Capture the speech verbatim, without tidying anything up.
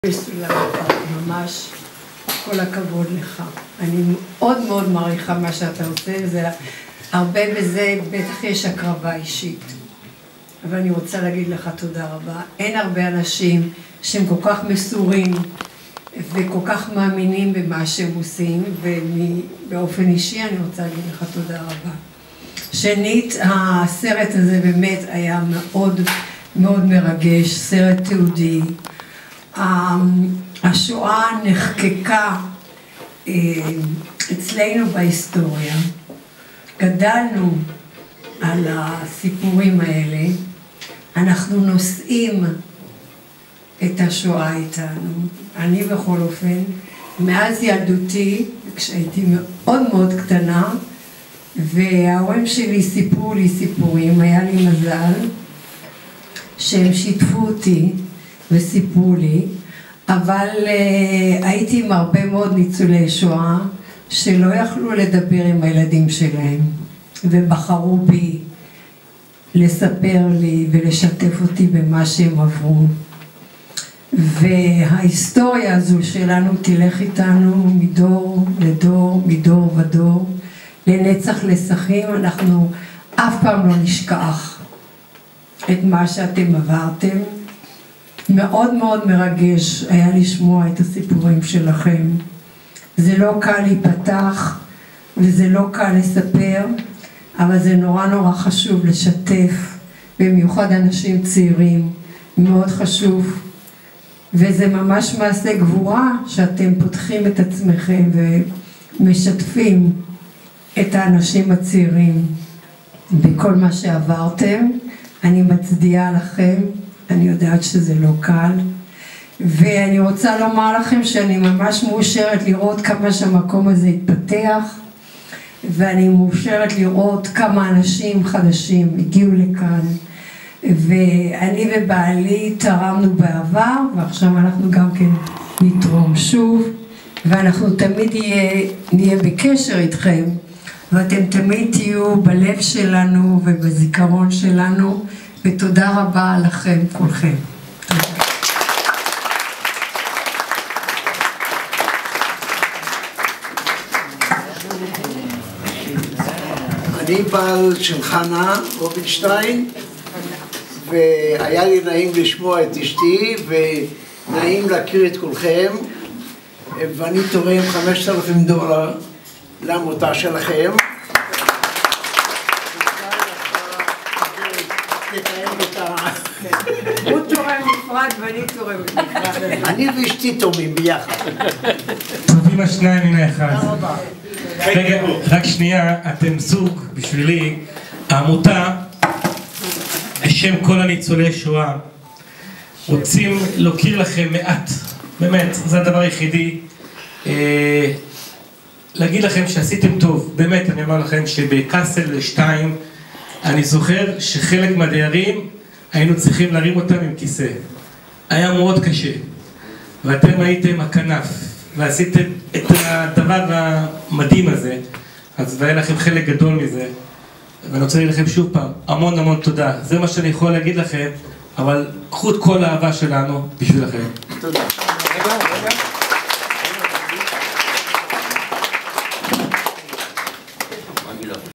ממש כל הכבוד לך. אני מאוד מאוד מעריכה מה שאתה עושה, זה הרבה בזה, בטח יש הקרבה אישית. אבל אני רוצה להגיד לך תודה רבה. אין הרבה אנשים שהם כל כך מסורים וכל כך מאמינים במה שהם עושים, ובאופן אישי אני רוצה להגיד לך תודה רבה. שנית, הסרט הזה באמת היה מאוד מאוד מרגש, סרט תיעודי. השואה נחקקה אצלנו בהיסטוריה, גדלנו על הסיפורים האלה, אנחנו נושאים את השואה איתנו. אני בכל אופן, מאז ילדותי, כשהייתי מאוד מאוד קטנה, וההורים שלי סיפרו לי סיפורים, היה לי מזל שהם שיתפו אותי וסיפרו לי, אבל uh, הייתי עם הרבה מאוד ניצולי שואה שלא יכלו לדבר עם הילדים שלהם, ובחרו בי לספר לי ולשתף אותי במה שהם עברו. וההיסטוריה הזו שלנו תלך איתנו מדור לדור, מדור ודור, לנצח לסחים. אנחנו אף פעם לא נשכח את מה שאתם עברתם. מאוד מאוד מרגש היה לשמוע את הסיפורים שלכם. זה לא קל להיפתח וזה לא קל לספר, אבל זה נורא נורא חשוב לשתף, במיוחד אנשים צעירים, מאוד חשוב. וזה ממש מעשה גבורה שאתם פותחים את עצמכם ומשתפים את האנשים הצעירים בכל מה שעברתם. אני מצדיעה לכם. אני יודעת שזה לא קל, ואני רוצה לומר לכם שאני ממש מאושרת לראות כמה שהמקום הזה התפתח, ואני מאושרת לראות כמה אנשים חדשים הגיעו לכאן, ואני ובעלי תרמנו בעבר, ועכשיו אנחנו גם כן נתרום שוב, ואנחנו תמיד יהיה, נהיה בקשר איתכם, ואתם תמיד תהיו בלב שלנו ובזיכרון שלנו, ותודה רבה לכם כולכם. אני בעל של חנה רובינשטיין, והיה לי נעים לשמוע את אשתי ונעים להכיר את כולכם, ואני תורם חמשת אלפים דולר לעמותה שלכם. הוא תורם נפרד ואני תורם נפרד. אני ואשתי תורמים ביחד. טובים השניים מן האחד. רגע, רק שנייה, אתם זוג בשבילי. העמותה, בשם כל הניצולי שואה, רוצים להוקיר לכם מעט, באמת, זה הדבר היחידי, להגיד לכם שעשיתם טוב. באמת, אני אומר לכם שבקאסל שתיים, אני זוכר שחלק מהדיירים היינו צריכים להרים אותם עם כיסא. היה מאוד קשה. ואתם הייתם הכנף, ועשיתם את הדבר המדהים הזה. אז והיה לכם חלק גדול מזה. ואני רוצה להגיד לכם שוב פעם, המון המון תודה. זה מה שאני יכול להגיד לכם, אבל קחו את כל האהבה שלנו בשבילכם. תודה.